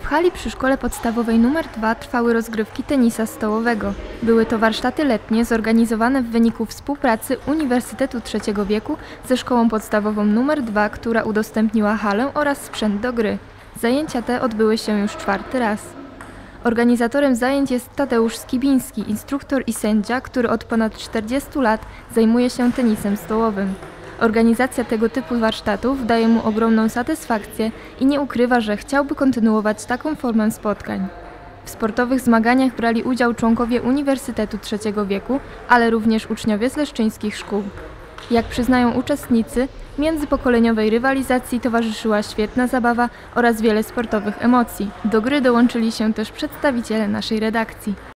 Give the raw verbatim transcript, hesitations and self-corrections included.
hali przy szkole podstawowej nr dwa trwały rozgrywki tenisa stołowego. Były to warsztaty letnie zorganizowane w wyniku współpracy Uniwersytetu Trzeciego Wieku ze szkołą podstawową nr dwa, która udostępniła halę oraz sprzęt do gry. Zajęcia te odbyły się już czwarty raz. Organizatorem zajęć jest Tadeusz Skibiński, instruktor i sędzia, który od ponad czterdziestu lat zajmuje się tenisem stołowym. Organizacja tego typu warsztatów daje mu ogromną satysfakcję i nie ukrywa, że chciałby kontynuować taką formę spotkań. W sportowych zmaganiach brali udział członkowie Uniwersytetu Trzeciego Wieku, ale również uczniowie z leszczyńskich szkół. Jak przyznają uczestnicy, międzypokoleniowej rywalizacji towarzyszyła świetna zabawa oraz wiele sportowych emocji. Do gry dołączyli się też przedstawiciele naszej redakcji.